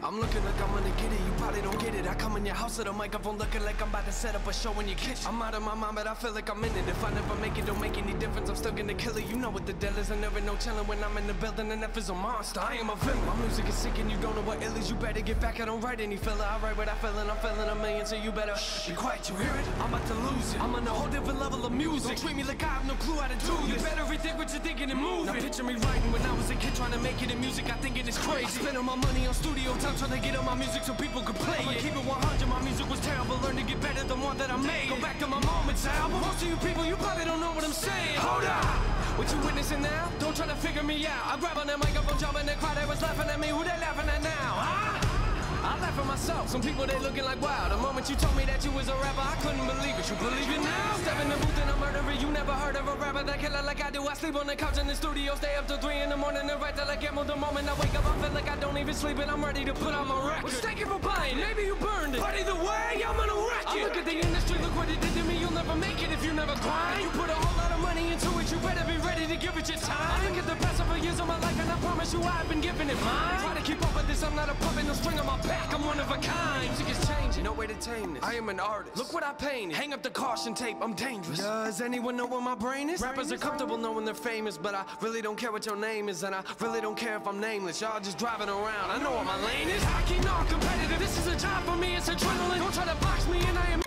I'm looking like I'm gonna get it, you probably don't get it. I come in your house with a microphone looking like I'm about to set up a show in your kitchen. I'm out of my mind, but I feel like I'm in it. If I never make it, don't make any difference. I'm still gonna kill it. You know what the deal is. I never know chillin' when I'm in the building, and F is a monster. I am a villain. My music is sick and you don't know what ill is. You better get back. I don't write any filler. I write what I feel, and I'm feeling a million, so you better be quiet. You hear it? I'm about to lose it. I'm on a whole different level of music. Don't treat me like I have no clue how to do this. You better rethink what you're thinking and move. Now picture me writing when I was a kid trying to make it in music. I think it is crazy. I spend all my money on studio time trying to get on my music so people could play it. Keep it 100, my music was terrible. Learn to get better than one that I made. Go back to my Moments album. Most of you people, you probably don't know what I'm saying. Hold up! What you witnessing now? Don't try to figure me out. I grab on that microphone, jump in the crowd, they was laughing at me. Who they laughing at now? Huh? I laugh at myself. Some people, they looking like, wow. The moment you told me that you was a rapper, I couldn't believe it. You believe it now? Step in the booth and I'm murdering. You never heard of a rapper that killer like I do. I sleep on the couch in the studio, stay up till 3 in the morning and write till I get moved. The moment I wake up, I feel like I don't even sleep and I'm ready to put on my record. Well, thank you for buying. Maybe you burned it, but either way, I'm gonna wreck it. I look at the industry, look what it did to me. You'll never make it if you never grind. You put a whole lot of money into it, you better be ready to give it your time. I look at the past several years of my life and I promise you I've been giving it mine. Try to keep up with this, I'm not a puppet, no string on my back. I'm one of a kind. Music is changing, no way to tame this. I am an artist. Look what I painted. Hang up the caution tape, I'm dangerous. Does anyone know where my brain is? Rappers are comfortable knowing they're famous, but I really don't care what your name is, and I really don't care if I'm nameless. Y'all just driving around. I know what my lane is. Hockey, not competitive. This is a job for me. It's adrenaline. Don't try to box me in. I am.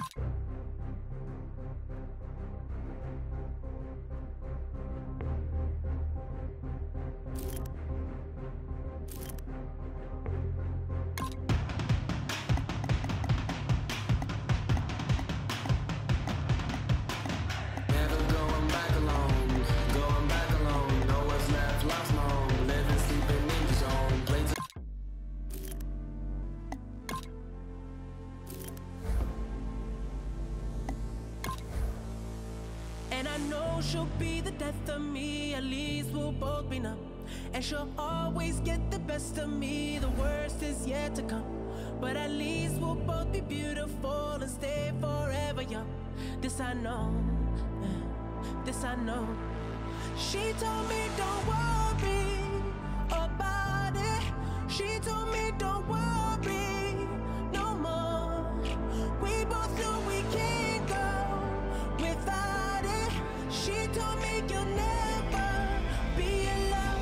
And I know she'll be the death of me, at least we'll both be numb. And she'll always get the best of me, the worst is yet to come. But at least we'll both be beautiful and stay forever young. This I know, this I know. She told me don't worry about it. She told me don't worry no more. We both know we can't go without it. She told me you'll never be alone.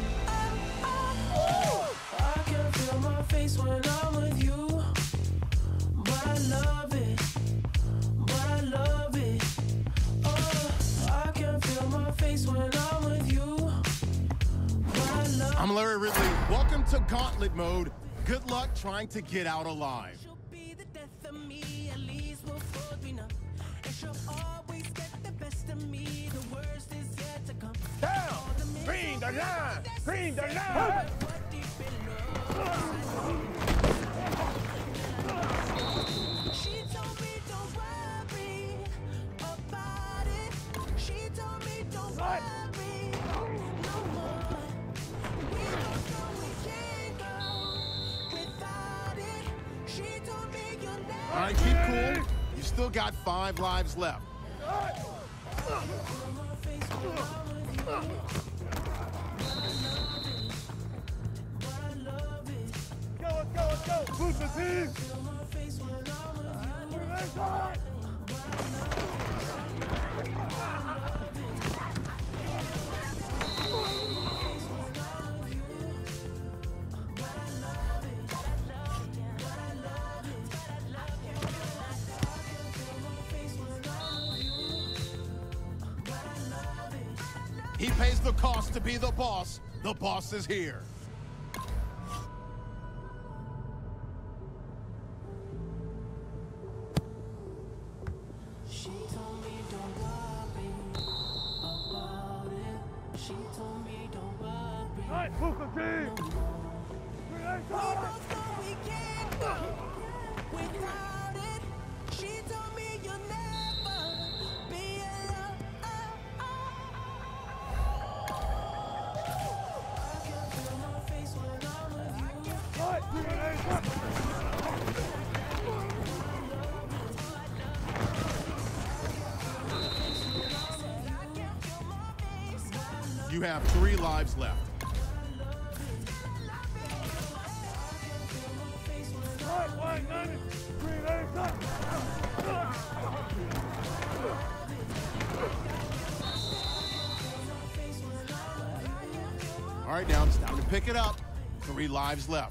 I can feel my face when I'm with you, but I love it, but I love it. I can feel my face when I'm with you, but I love it. I'm Larry Ridley. Welcome to Gauntlet Mode. Good luck trying to get out alive. She'll be the death of me, at least we'll both be numb. And she'll always get the best of me, the worst is yet to come. Down! Green the line! Green the line! She told me don't worry about it. She told me don't worry no more. We don't know we can't go without it. She told me you'll never. All right, keep cool. You still got 5 lives left. Let's go! Boost the team! He pays the cost to be the boss. The boss is here. She told me don't worry about it. She told me don't worry. All right, boost the team! We both know we can't go without it. She told me you'll never be alone. I can feel my face when I'm with you. All right, You have 3 lives left. All right, now it's time to pick it up. 3 lives left.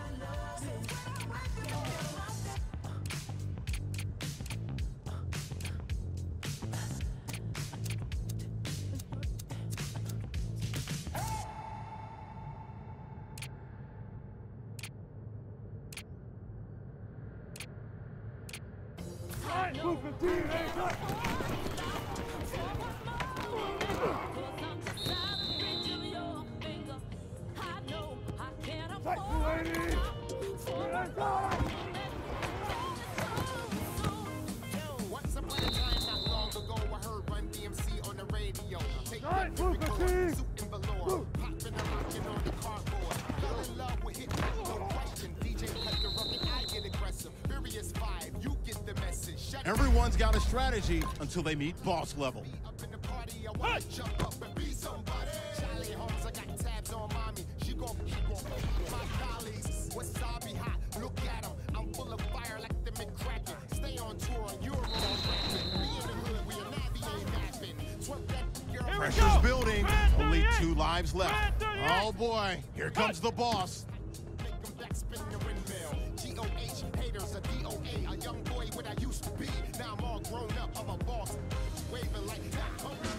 Once upon a time, not long ago, I heard Run DMC on the radio. Take that lyrical, suit and velour, popping and rocking on the cardboard. Fell in love with hip hop, no question. DJ cut the rugged, I get aggressive. Furious 5, you get the message. Shut Everyone's got a strategy until they meet boss level. up in the party, I wanna jump up and be somebody. Charlie Holmes, I got tabs on mommy. She gon' my colleagues. Wasabi hot, look at 'em. I'm full of fire like the McCracken. Stay on tour, you're on me in the hood, we a navigate mapping. Twerk that girl. Pressure's building. Only 2 lives left. Oh boy, here comes the boss. Make 'em backspin the windmill. GOH, haters a DOA. A young boy what I used to be. Now I'm all grown up, I'm a boss. Waving like that.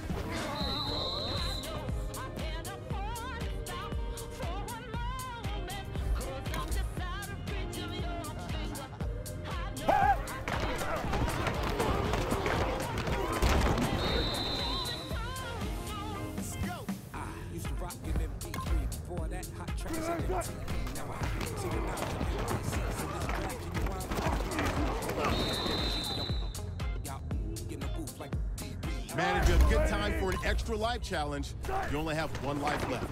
Used to rock in MP3 before that hot tracks on MTV. Now I see it now on MPC. So this black y'all in the booth like DB. Man, if you have good time for an extra life challenge, you only have 1 life left.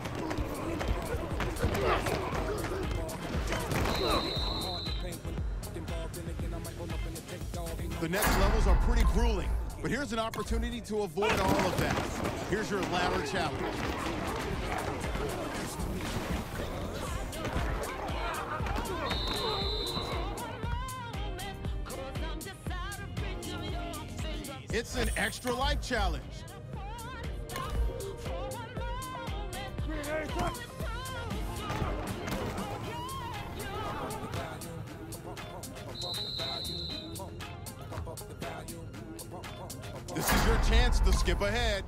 The next levels are pretty grueling, but here's an opportunity to avoid all of that. Here's your ladder challenge. It's an extra life challenge. This is your chance to skip ahead.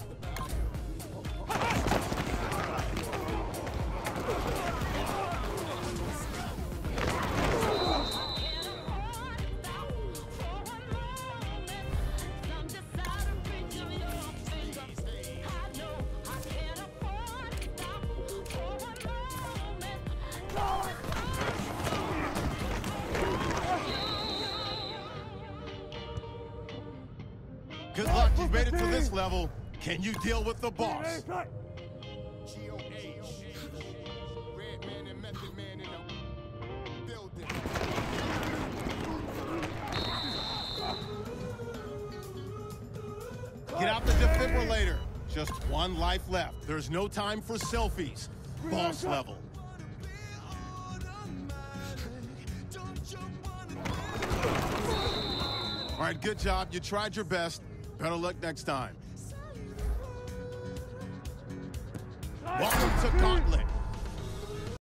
Good luck, you've made it to this level. Can you deal with the boss? GOH. Redman and Method Man in the building. Get out the defibrillator. Just 1 life left. There's no time for selfies. Boss level. All right, good job. You tried your best. Better luck next time. Welcome to Gauntlet.